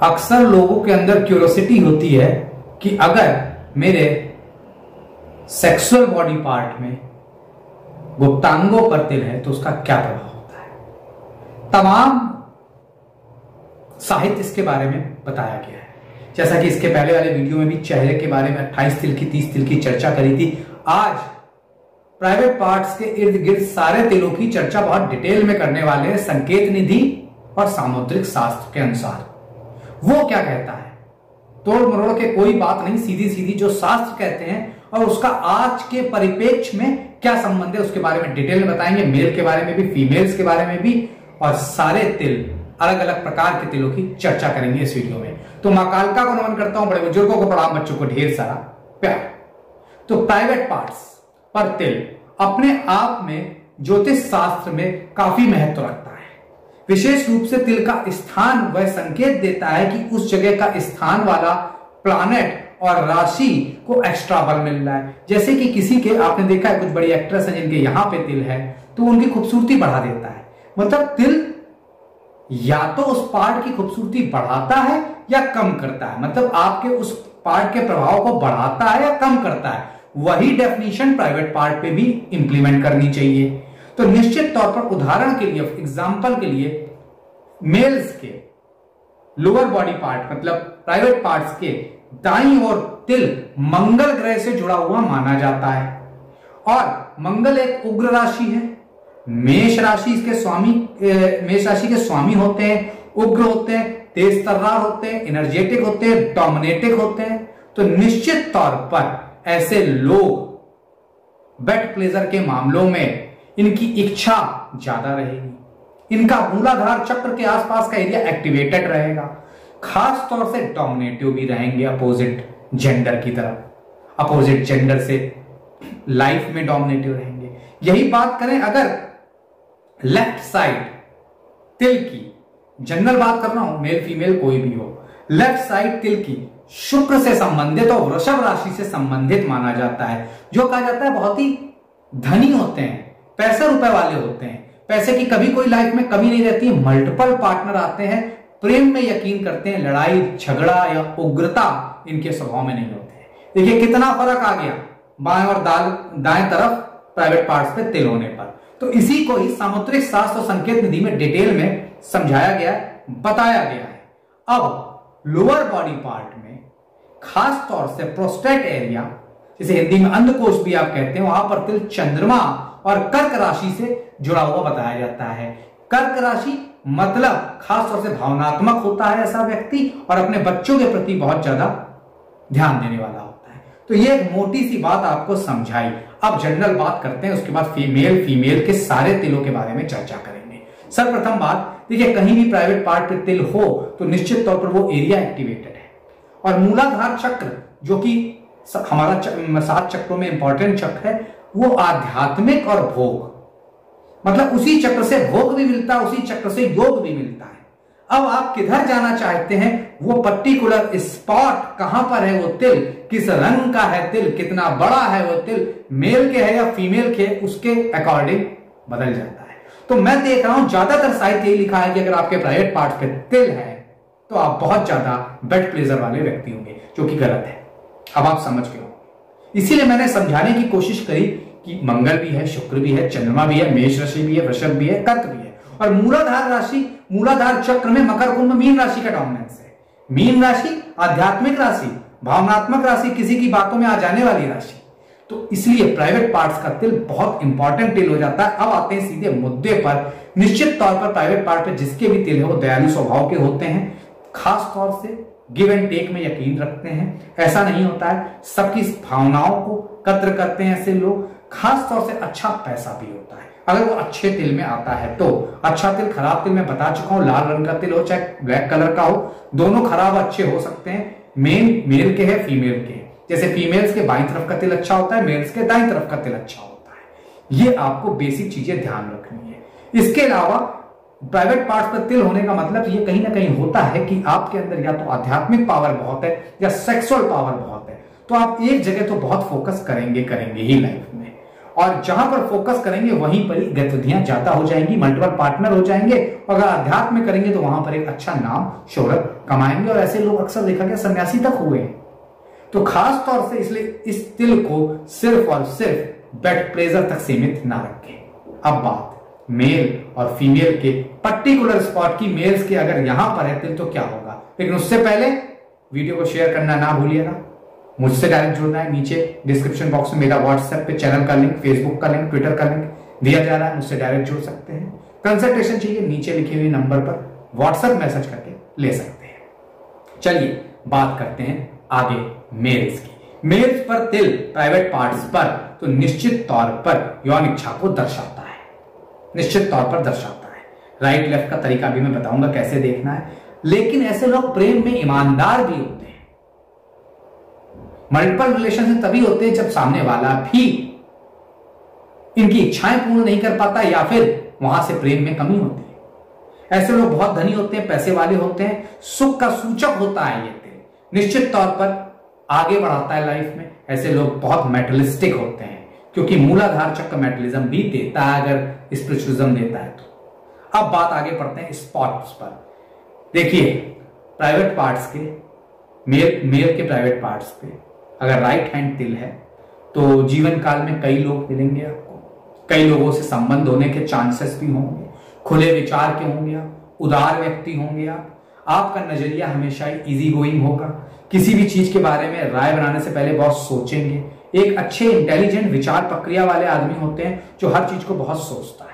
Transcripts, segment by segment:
अक्सर लोगों के अंदर क्यूरियोसिटी होती है कि अगर मेरे सेक्सुअल बॉडी पार्ट में गुप्तांगों पर तिल है तो उसका क्या प्रभाव होता है। तमाम साहित्य इसके बारे में बताया गया है। जैसा कि इसके पहले वाले वीडियो में भी चेहरे के बारे में 28 तिल की 30 तिल की चर्चा करी थी। आज प्राइवेट पार्ट्स के इर्द गिर्द सारे तिलों की चर्चा बहुत डिटेल में करने वाले हैं। संकेत निधि और सामुद्रिक शास्त्र के अनुसार वो क्या कहता है, तोड़ मरोड़ के कोई बात नहीं, सीधी सीधी जो शास्त्र कहते हैं और उसका आज के परिप्रेक्ष्य में क्या संबंध है उसके बारे में डिटेल में बताएंगे। मेल के बारे में भी, फीमेल्स के बारे में भी, और सारे तिल, अलग अलग प्रकार के तिलों की चर्चा करेंगे इस वीडियो में। तो मां कालिका को नमन करता हूं, बड़े बुजुर्गों को प्रणाम, बच्चों को ढेर सारा प्यार। तो प्राइवेट पार्ट्स पर तिल अपने आप में ज्योतिष शास्त्र में काफी महत्व रखता है। विशेष रूप से तिल का स्थान वह संकेत देता है कि उस जगह का स्थान वाला प्लैनेट और राशि को एक्स्ट्रा बल मिल रहा है। जैसे कि किसी के, आपने देखा है कुछ बड़ी एक्ट्रेस है जिनके यहां पे तिल है तो उनकी खूबसूरती बढ़ा देता है। मतलब तिल या तो उस पार्ट की खूबसूरती बढ़ाता है या कम करता है, मतलब आपके उस पार्ट के प्रभाव को बढ़ाता है या कम करता है। वही डेफिनेशन प्राइवेट पार्ट पे भी इंप्लीमेंट करनी चाहिए। तो निश्चित तौर पर उदाहरण के लिए, एग्जांपल के लिए, मेल्स के लोअर बॉडी पार्ट मतलब प्राइवेट पार्ट्स के दाईं ओर तिल मंगल ग्रह से जुड़ा हुआ माना जाता है। और मंगल एक उग्र राशि है, मेष राशि इसके स्वामी, मेष राशि के स्वामी होते हैं, उग्र होते हैं, तेज तर्रार होते हैं, एनर्जेटिक होते हैं, डोमिनेटिक होते हैं। तो निश्चित तौर पर ऐसे लोग बेड प्लेजर के मामलों में इनकी इच्छा ज्यादा रहेगी। इनका मूलाधार चक्र के आसपास का एरिया एक्टिवेटेड रहेगा। खास तौर से डोमिनेटिव भी रहेंगे अपोजिट जेंडर की तरफ, अपोजिट जेंडर से लाइफ में डोमिनेटिव रहेंगे। यही बात करें अगर लेफ्ट साइड तिल की, जनरल बात कर रहा हूं, मेल फीमेल कोई भी हो, लेफ्ट साइड तिल की शुक्र से संबंधित और वृषभ राशि से संबंधित माना जाता है। जो कहा जाता है बहुत ही धनी होते हैं, पैसे रुपए वाले होते हैं, पैसे की कभी कोई लाइफ में कमी नहीं रहती। मल्टीपल पार्टनर आते हैं, प्रेम में यकीन करते हैं, लड़ाई झगड़ा या उग्रता इनके स्वभाव में नहीं होते हैं। देखिए कितना फर्क आ गया बाएं और दाएं तरफ प्राइवेट पार्ट्स पे तिल होने पर। तो इसी को ही सामुद्रिक शास्त्र और संकेत निधि में डिटेल में समझाया गया, बताया गया है। अब लोअर बॉडी पार्ट में खास तौर से प्रोस्टेट एरिया, जिसे हिंदी में अंधकोश भी आप कहते हैं, वहां पर तिल चंद्रमा और कर्क राशि से जुड़ा हुआ बताया जाता है। कर्क राशि मतलब खास तौर से भावनात्मक होता है ऐसा व्यक्ति, और अपने बच्चों के प्रति बहुत ज्यादा ध्यान देने वाला होता है। तो ये एक मोटी सी बात आपको समझाई। अब जनरल बात करते हैं, उसके बाद फीमेल के सारे तिलों के बारे में चर्चा करेंगे। सर्वप्रथम बात, देखिए कहीं भी प्राइवेट पार्ट पे तिल हो तो निश्चित तौर पर वो एरिया एक्टिवेटेड है। और मूलाधार चक्र जो कि हमारा 7 चक्रों में इंपॉर्टेंट चक्र है, वो आध्यात्मिक और भोग, मतलब उसी चक्र से भोग भी मिलता है, उसी चक्र से योग भी मिलता है। अब आप किधर जाना चाहते हैं, वो पर्टिकुलर स्पॉट कहां पर है, वो तिल किस रंग का है, तिल कितना बड़ा है, वो तिल मेल के है या फीमेल के, उसके अकॉर्डिंग बदल जाता है। तो मैं देख रहा हूं ज्यादातर साहित्य यही लिखा है कि अगर आपके प्राइवेट पार्ट पे तिल है तो आप बहुत ज्यादा बेड प्लेजर वाले व्यक्ति होंगे, जो कि गलत है। अब आप समझ गए हो। इसीलिए मैंने समझाने की कोशिश करी कि मंगल भी है, शुक्र भी है, चंद्रमा भी है, मेष राशि भी है, वृषभ भी है, कर्क भी है। और मूलाधार राशि, मूलाधार चक्र में मकर कुंभ मीन राशि का डोमिनेंस है। मीन राशि आध्यात्मिक राशि, भावनात्मक राशि, किसी की बातों में आ जाने वाली राशि। तो इसलिए प्राइवेट पार्ट्स का तिल बहुत इंपॉर्टेंट तिल हो जाता है। अब आते हैं सीधे मुद्दे पर। निश्चित तौर पर प्राइवेट पार्ट पे जिसके भी तिल है वो दयालु स्वभाव के होते हैं, खास तौर से गिव एंड टेक में यकीन रखते हैं। ऐसा नहीं होता है, सबकी भावनाओं को कद्र करते हैं ऐसे लोग। खास तौर से अच्छा पैसा भी होता है अगर वो अच्छे तिल में आता है तो। अच्छा तिल, खराब तिल मैं बता चुका हूं, लाल रंग का तिल हो चाहे ब्लैक कलर का हो, दोनों खराब अच्छे हो सकते हैं। मेल के है, फीमेल के। जैसे फीमेल्स के बाईं तरफ का तिल अच्छा होता है, मेल्स के दाईं तरफ का तिल अच्छा होता है। ये आपको बेसिक चीजें ध्यान रखनी है। इसके अलावा प्राइवेट पार्ट्स पर तिल होने का मतलब ये कहीं ना कहीं होता है कि आपके अंदर या तो आध्यात्मिक पावर बहुत है या सेक्सुअल पावर बहुत है। तो आप एक जगह तो बहुत फोकस करेंगे ही लाइफ में। और जहां पर फोकस करेंगे वहीं पर ही गतिविधियां ज्यादा हो जाएंगी, मल्टीपल पार्टनर हो जाएंगे। और अगर अध्यात्म में करेंगे तो वहां पर एक अच्छा नाम शोहरत कमाएंगे। और ऐसे लोग अक्सर देखा गया सन्यासी तक हुए हैं। तो खास तौर से इसलिए इस तिल को सिर्फ और सिर्फ बेड प्लेजर तक सीमित ना रखें। अब बात मेल और फीमेल के पर्टिकुलर स्पॉट की। मेल्स के अगर यहां पर है तिल तो क्या होगा, लेकिन उससे पहले वीडियो को शेयर करना ना भूलिएगा। मुझसे डायरेक्ट जुड़ना है, नीचे डिस्क्रिप्शन बॉक्स में मेरा व्हाट्सएप पे चैनल का लिंक, फेसबुक का लिंक, ट्विटर का लिंक दिया जा रहा है, मुझसे डायरेक्ट जुड़ सकते हैं। कंसल्टेशन चाहिए नीचे लिखे हुए नंबर पर व्हाट्सएप मैसेज करके ले सकते हैं। चलिए बात करते हैं आगे मेल्स की। मेल्स पर तिल प्राइवेट पार्ट्स पर तो निश्चित तौर पर यौन इच्छा को दर्शाता है, निश्चित तौर पर दर्शाता है। राइट लेफ्ट का तरीका भी मैं बताऊंगा कैसे देखना है। लेकिन ऐसे लोग प्रेम में ईमानदार भी होते हैं। मल्टीपल रिलेशन तभी होते हैं जब सामने वाला भी इनकी इच्छाएं पूर्ण नहीं कर पाता या फिर वहां से प्रेम में कमी होती है। ऐसे लोग बहुत धनी होते हैं, पैसे वाले होते हैं, सुख का सूचक होता है ये तिल, निश्चित तौर पर आगे बढ़ाता है लाइफ में। ऐसे लोग बहुत मेटलिस्टिक होते हैं क्योंकि मूलाधार चक्र मेटलिज्म भी देता है अगर स्पिरिचुअलिज्म देता है तो। अब बात आगे बढ़ते हैं स्पॉट्स पर। देखिए प्राइवेट पार्ट्स के मेल के प्राइवेट पार्ट्स पे अगर राइट हैंड तिल है तो जीवन काल में कई लोग मिलेंगे आपको, कई लोगों से संबंध होने के चांसेस भी होंगे, खुले विचार के होंगे आप, उदार व्यक्ति होंगे आपका नजरिया हमेशा इजी गोइंग होगा, किसी भी चीज के बारे में राय बनाने से पहले बहुत सोचेंगे। एक अच्छे इंटेलिजेंट विचार प्रक्रिया वाले आदमी होते हैं जो हर चीज को बहुत सोचता है।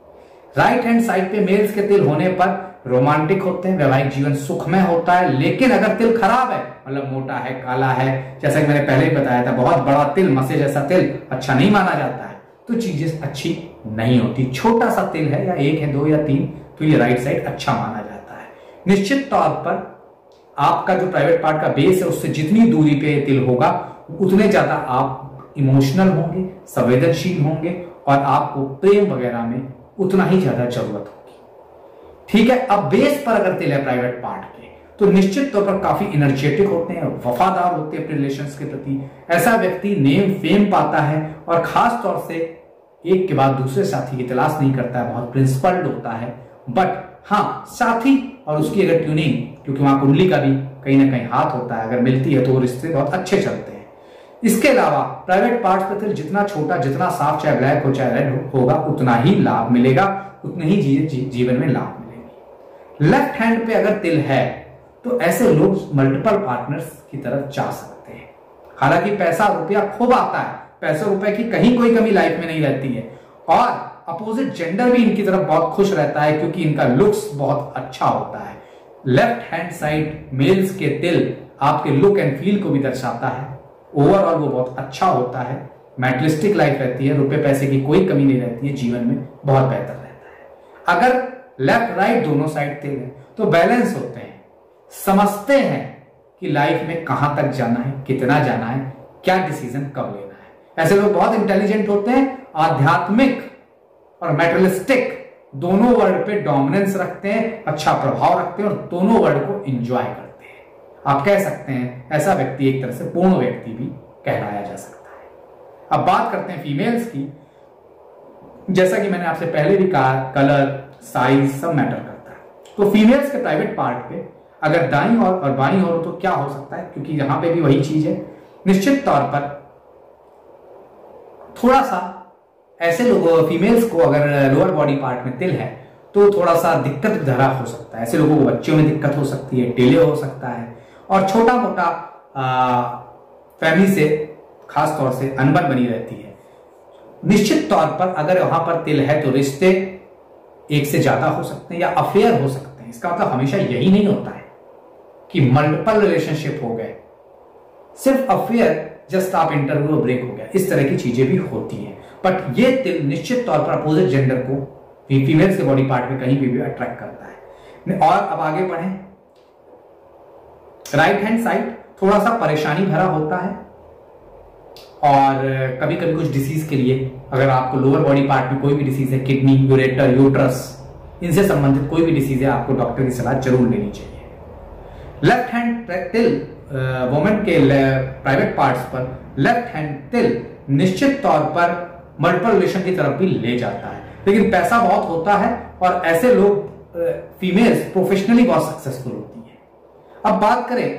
राइट हैंड साइड पे मेल्स के तिल होने पर रोमांटिक होते हैं, वैवाहिक जीवन सुखमय होता है। लेकिन अगर तिल खराब है, मतलब मोटा है, काला है, जैसा कि मैंने पहले ही बताया था, बहुत बड़ा तिल, मसे जैसा तिल अच्छा नहीं माना जाता है, तो चीजें अच्छी नहीं होती। छोटा सा तिल है या 1 है 2 या 3 तो ये राइट साइड अच्छा माना जाता है। निश्चित तौर पर आपका जो प्राइवेट पार्ट का बेस है उससे जितनी दूरी पे तिल होगा उतने ज्यादा आप इमोशनल होंगे, संवेदनशील होंगे और आपको प्रेम वगैरह में उतना ही ज्यादा जरूरत होगी। ठीक है, अब बेस पर अगर तिल है प्राइवेट पार्ट के तो निश्चित तौर पर काफी एनर्जेटिक होते हैं, वफादार होते हैं अपने रिलेशंस के प्रति। ऐसा व्यक्ति नेम फेम पाता है और खास तौर से एक के बाद दूसरे साथी की तलाश नहीं करता है, बहुत प्रिंसिपल्ड होता है। बट हाँ, साथी और उसकी अगर ट्यूनिंग, क्योंकि वहां कुंडली का भी कहीं ना कहीं हाथ होता है, अगर मिलती है तो वो रिश्ते बहुत अच्छे चलते हैं। इसके अलावा प्राइवेट पार्ट पर तिल जितना छोटा, जितना साफ, चाहे ब्लैक हो चाहे रेड होगा, उतना ही लाभ मिलेगा, उतने ही जीवन में लाभ मिलेगी। लेफ्ट हैंड पे अगर तिल है तो ऐसे लोग मल्टीपल पार्टनर्स की तरफ जा सकते हैं। हालांकि पैसा रुपया खूब आता है, पैसे रुपए की कहीं कोई कमी लाइफ में नहीं रहती है और अपोजिट जेंडर भी इनकी तरफ बहुत खुश रहता है क्योंकि इनका लुक्स बहुत अच्छा होता है। लेफ्ट हैंड साइड मेल्स के तिल आपके लुक एंड फील को भी दर्शाता है। ओवरऑल वो बहुत अच्छा होता है, मैटलिस्टिक लाइफ रहती है, रुपए पैसे की कोई कमी नहीं रहती है, जीवन में बहुत बेहतर रहता है। अगर लेफ्ट राइट दोनों साइड तिल है तो बैलेंस होते हैं, समझते हैं कि लाइफ में कहां तक जाना है, कितना जाना है, क्या डिसीजन कब लेना है। ऐसे लोग बहुत इंटेलिजेंट होते हैं, आध्यात्मिक और मैटेरियलिस्टिक दोनों वर्ड पे डोमिनेंस रखते हैं, अच्छा प्रभाव रखते हैं और दोनों वर्ड को एंजॉय करते हैं। आप कह सकते हैं ऐसा व्यक्ति एक तरह से पूर्ण व्यक्ति भी कहलाया जा सकता है। अब बात करते हैं फीमेल्स की। जैसा कि मैंने आपसे पहले भी कहा, कलर, साइज सब मैटर करता है। तो फीमेल्स के प्राइवेट पार्ट पे अगर दाईं और बाईं ओर तो क्या हो सकता है, क्योंकि यहां पे भी वही चीज है। निश्चित तौर पर थोड़ा सा ऐसे लोग, फीमेल्स को अगर लोअर बॉडी पार्ट में तिल है तो थोड़ा सा दिक्कत धरा हो सकता है। ऐसे लोगों को बच्चों में दिक्कत हो सकती है, डिले हो सकता है और छोटा मोटा फैमिली से खास तौर से अनबन बनी रहती है। निश्चित तौर पर अगर वहां पर तिल है तो रिश्ते एक से ज्यादा हो सकते हैं या अफेयर हो सकते हैं। इसका मतलब हमेशा यही नहीं होता है कि मल्टीपल रिलेशनशिप हो गए, सिर्फ अफेयर, जस्ट आप इंटरव्यू ब्रेक हो गया, इस तरह की चीजें भी होती हैं। बट ये तिल निश्चित तौर पर अपोजिट जेंडर को फीमेल्स के बॉडी पार्ट में कहीं भी अट्रैक्ट करता है। और अब आगे बढ़े, राइट हैंड साइड थोड़ा सा परेशानी भरा होता है और कभी कभी कुछ डिसीज के लिए, अगर आपको लोअर बॉडी पार्ट में कोई भी डिसीज है, किडनी, यूरेटर, यूट्रस, इनसे संबंधित कोई भी डिसीज है, आपको डॉक्टर की सलाह जरूर लेनी चाहिए। लेफ्ट हैंड तिल वुमेन के प्राइवेट पार्ट्स पर लेफ्ट हैंड तिल निश्चित तौर पर मल्टीपल रिलेशन की तरफ भी ले जाता है। लेकिन पैसा बहुत होता है और ऐसे लोग फीमेल्स प्रोफेशनली बहुत सक्सेसफुल होती हैं। अब बात करें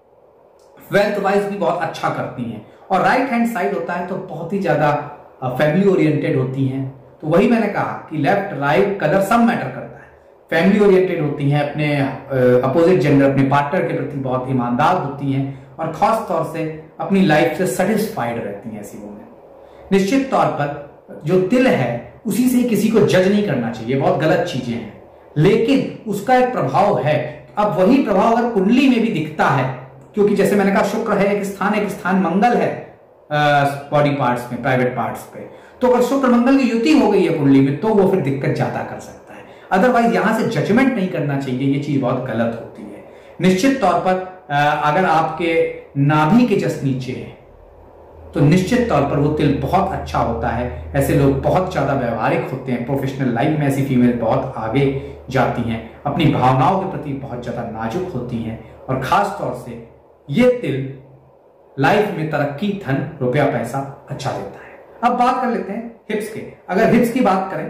वेल्थ वाइज भी बहुत अच्छा करती हैं, और राइट हैंड साइड होता है तो बहुत ही ज्यादा फैमिली ओरिएंटेड होती हैं। तो वही मैंने कहा कि लेफ्ट राइट कलर सब मैटर करता है। फैमिली ओरिएंटेड होती हैं, अपने अपोजिट जेंडर अपने पार्टनर के प्रति बहुत ईमानदार होती हैं, और खास तौर से अपनी लाइफ से सेटिस्फाइड रहती हैं ऐसी वुमेन। निश्चित तौर पर जो तिल है उसी से किसी को जज नहीं करना चाहिए, बहुत गलत चीजें हैं, लेकिन उसका एक प्रभाव है। अब वही प्रभाव अगर कुंडली में भी दिखता है, क्योंकि जैसे मैंने कहा शुक्र है एक स्थान मंगल है बॉडी पार्ट्स में, प्राइवेट पार्ट्स पे, तो अगर शुक्र मंगल की युति हो गई है कुंडली में तो वो फिर दिक्कत ज्यादा कर सकता है। अदरवाइज यहां से जजमेंट नहीं करना चाहिए, ये चीज बहुत गलत होती है। निश्चित तौर पर अगर आपके नाभि के जस्ट नीचे है तो निश्चित तौर पर वो तिल बहुत अच्छा होता है। ऐसे लोग बहुत ज्यादा व्यवहारिक होते हैं, प्रोफेशनल लाइफ में ऐसी फीमेल बहुत आगे जाती हैं, अपनी भावनाओं के प्रति बहुत ज्यादा नाजुक होती हैं, और खास तौर से ये तिल लाइफ में तरक्की, धन, रुपया, पैसा अच्छा देता है। अब बात कर लेते हैं हिप्स के। अगर हिप्स की बात करें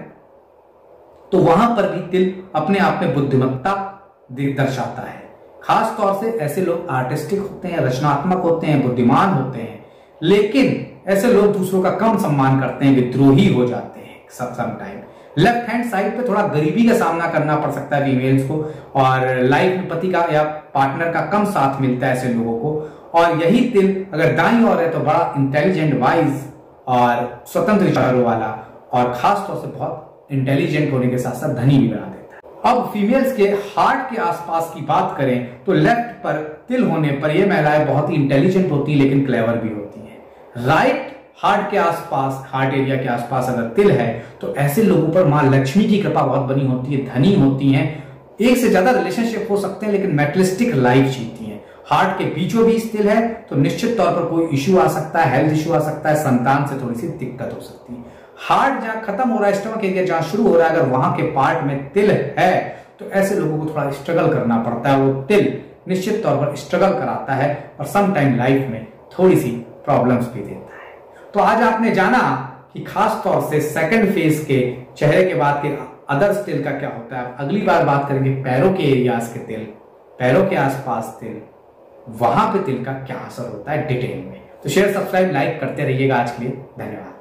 तो वहां पर भी तिल अपने आप में बुद्धिमत्ता दर्शाता है। खास तौर से ऐसे लोग आर्टिस्टिक होते हैं, रचनात्मक होते हैं, बुद्धिमान होते हैं, लेकिन ऐसे लोग दूसरों का कम सम्मान करते हैं, विद्रोही हो जाते हैं some time. Left hand side पे थोड़ा गरीबी का सामना करना पड़ सकता है फीमेल्स को, और लाइफ में पति का या पार्टनर का कम साथ मिलता है ऐसे लोगों को। और यही तिल अगर दाईं ओर है तो बड़ा इंटेलिजेंट, वाइज और स्वतंत्र विचारों वाला, और खास तौर से बहुत इंटेलिजेंट होने के साथ साथ धनी भी बना देता है। अब फीमेल्स के हार्ट के आसपास की बात करें तो लेफ्ट पर तिल होने पर ये महिलाएं बहुत ही इंटेलिजेंट होती है, लेकिन क्लेवर भी होती हैं। राइट हार्ट के आसपास, हार्ट एरिया के आसपास अगर तिल है तो ऐसे लोगों पर मां लक्ष्मी की कृपा बहुत बनी होती है, धनी होती हैं, एक से ज्यादा रिलेशनशिप हो सकते हैं, लेकिन मेटलिस्टिक लाइफ जीती हैं। हार्ट के बीचों बीच तिल है तो निश्चित तौर पर कोई इश्यू आ सकता है, हेल्थ इश्यू आ सकता है, संतान से थोड़ी सी दिक्कत हो सकती है। हार्ट जहां खत्म हो रहा है, स्टमक एरिया जहां शुरू हो रहा है, अगर वहां के पार्ट में तिल है तो ऐसे लोगों को थोड़ा स्ट्रगल करना पड़ता है। वो तिल निश्चित तौर पर स्ट्रगल कराता है और सम टाइम लाइफ में थोड़ी सी प्रॉब्लम्स भी देता है। तो आज आपने जाना कि खास तौर से सेकंड फेज के चेहरे के बाद के अदर्स तिल का क्या होता है। अगली बार बात करेंगे पैरों के एरियाज के तिल, पैरों के आसपास तिल, वहां पे तिल का क्या असर होता है डिटेल में। तो शेयर, सब्सक्राइब, लाइक करते रहिएगा। आज के लिए धन्यवाद।